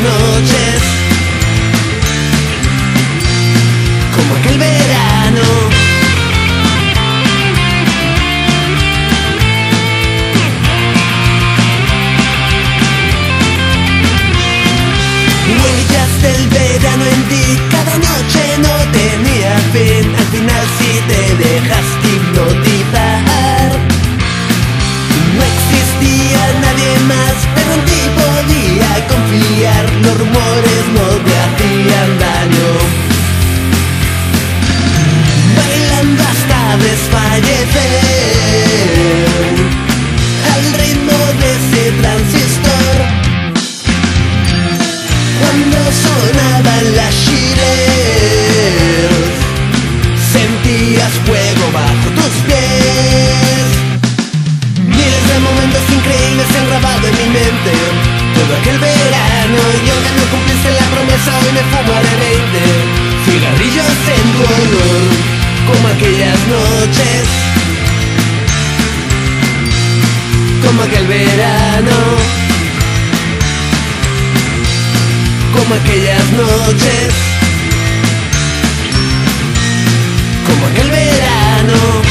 noches, como aquel verano. Huellas del verano en ti, cada noche no tenía fin. Al final sí te dejaste hipnotizar. No existía nadie más, pero en ti podía confiar. Los rumores no te hacían daño. Bailando hasta desfallecer al ritmo de ese transistor. Cuando sonaban las chiles, sentías fuego bajo tus pies. Miles de momentos increíbles se han grabado en mi mente. Todo aquel verano y aunque no cumpliste la promesa, hoy me fumaré 20 cigarrillos en tu honor, como aquellas noches, como aquel verano, como aquellas noches, como aquel verano.